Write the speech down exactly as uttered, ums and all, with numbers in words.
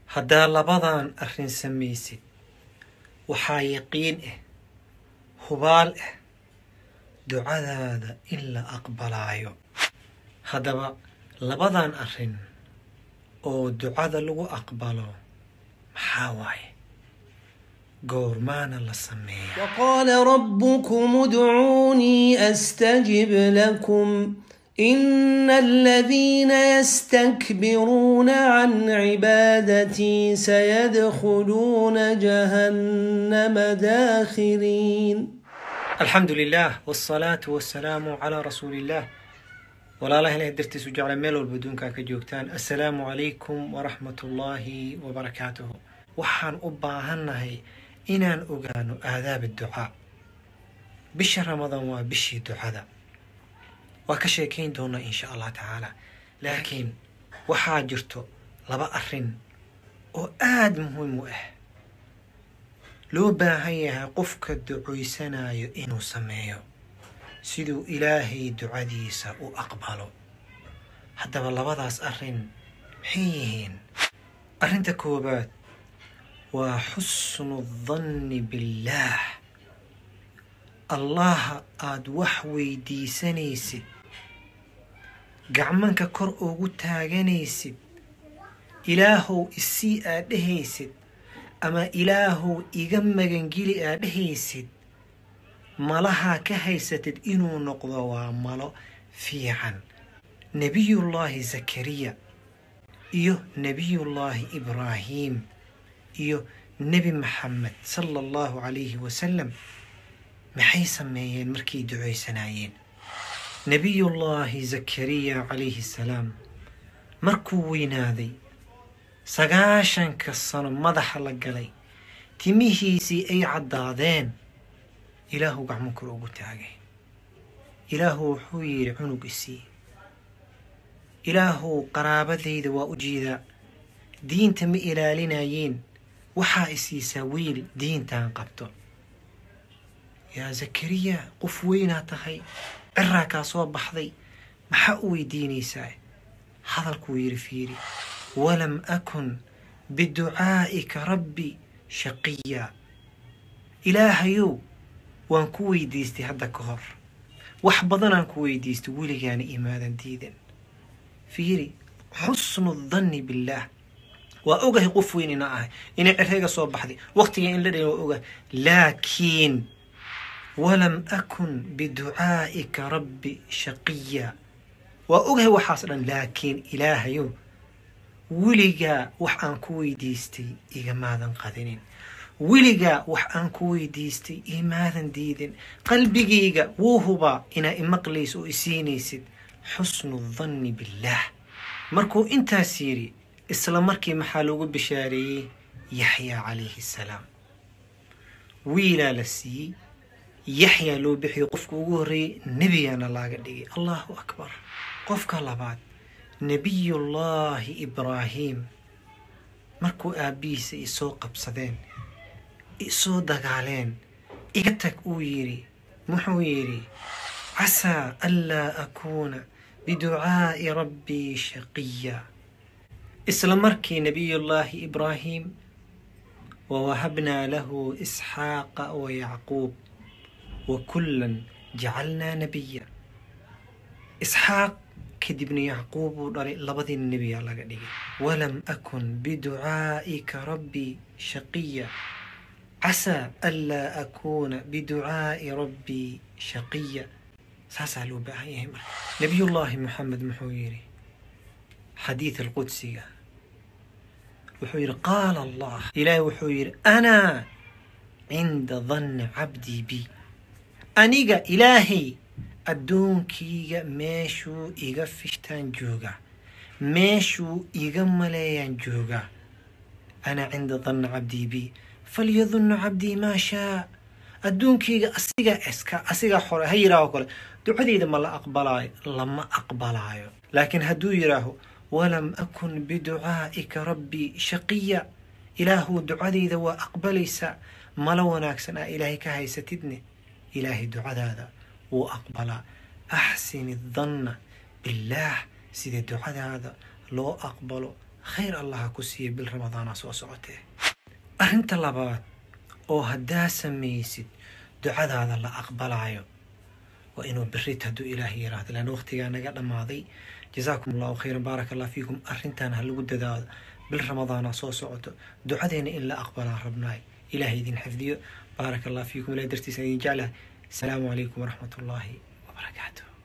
haddaa labadan arrin samaysid waxaa yaqiin ah hubaal ah ducadaada in la aqbalaayo. haddaba labadan arrin oo ducada lagu aqbalo maxaa waaye goormaana la sameeya? وقال ربكم ادعوني أستجب لكم إن الذين يستكبرون عن عبادتي سيدخلون جهنم داخرين. الحمد لله والصلاة والسلام على رسول الله. ولا له إله درتي سجع ميل والبدون كجوكتان. السلام عليكم ورحمة الله وبركاته. وحن أباهنهي inaan ogaano aadaab ducaa. bisha ramadaan waa bishii ducada, waa ka sheekayn doonaa insha allah tacaala. laakiin waxaa jirto laba arrin oo aad muhiim u ah loo baahan yahay qofka ducoysanayo inuu sameeyo siduu ilaahay ducadiisa u aqbalo. haddaba labadaas arrin maxay yihiin? arrinta koobaad وحسن الظن بالله. الله آد وحوي دي سنيسد قعمانك كور اوغو تاغنيسد إلهو إسي آدهيسد أما إلهو إغمغن جيلي آدهيسد مالها كهيستد إنو نقضى وعمالو فيعا. نبي الله زكريا إيو نبي الله إبراهيم iyo nabi maxamed sallallahu alayhi wasallam maxay sameeyeen markay duceysanayeen? nabiyullaahi zakariya alayhi salaam markuu weynaaday sagaashanka sano madaxa la galay timihiisii ay caddaadeen ilaahu gacmo kor ugu taagay. ilaahu wuxuu yidhi cunug isii. ilaahu qaraabadayda waa u jiidaa diinta ma ilaalinayeen waxaa isiisaa wiil diintaan qabto. yaa zakariya qof weynaa tahay ciraa kaa soo baxday maxaa u weydiinaysaa? hadalkuu yidhi fiiri walam akun biducaa'ika rabbi shaqiya. ilaahayow waan ku weydiistay hadda ka hor wax badanaan ku weydiistay weligaana imaadan diidan. fiiri xusnu dhanni billaah. وأوجه قفوين ناه إن الرجال صباحدي وقت إن لدي وأوجه لكن ولم أكن بدعائك ربي شقيا. وأوجه وحاصلا لكن إلهي ولجا وحن كوي ديستي إيجا ماذا قادنين ولجا وحن كوي ديستي إيه ماذا ديدن قلبي جيجا وهو إن إمقليس وإسينيسد حسن الظن بالله. مركو أنت سيري isla markii maxaa loogu bishaariyey yaxya calayhi salaam. wiilaa la siiyey yaxya loo bixiyey qofka ugu horreeyey nebiyana laaga dhigay. allahu akbar. qofka labaad nebiyullaahi ibraahim markuu aabbihiisa isoo qabsadeen isoo dagaaleen iga tag uu yidhi muxuu yidhi casaa anlaa akuuna biducaa'i rabbii shaqiya. إسلامركي نبي الله إبراهيم ووهبنا له إسحاق ويعقوب وكلا جعلنا نبيا. إسحاق كدبن يعقوب لبضي النبي على قديه. ولم أكن بدعائك ربي شقيا عسى ألا أكون بدعاء ربي شقيا. سأسألوا بأيهم نبي الله محمد محويري حديث القدسي وحير قال الله إلهي وحير أنا عند ظن عبدي بي. أنيقا إلهي أدون كيغا ميشو إيغا فشتان جوغا ميشو إيغا ملايان جوغا. أنا عند ظن عبدي بي فليظن عبدي ما شاء. أدون كيغا أسيغا إسكا أسيغا حورا هيرا وكل دعودي إذا ما لا أقبلاي لما أقبلاي. لكن هدو يراهو ولم أكن بدعائك ربي شقيا. إله دعادي ذا وأقبليسا ملوناك سنا إلهي كهي ستدني. إلهي دعاء هذا وأقبل. أحسن الظن بالله سيد دعاء هذا لو أقبله khayr allah ku siiya bil ramadaana soo socotee. arrinta labaad oo haddaa samaysid ducadaada la aqbalaayo waa inuu berrit hadduu ilaahay yiraahdo, lan waqtigaa naga dhammaaday. jazaakum allahu khayran, baaraka allah fiikum. arrintan ha lagu dadaalo, bil ramadaana soo socoto, ducadeena in la aqbalaa rabnaay. ilaahay idin xifdiyo, baaraka allah fiikum. ilahay dartiisa idin jeclahay. السلام عليكم ورحمة الله وبركاته.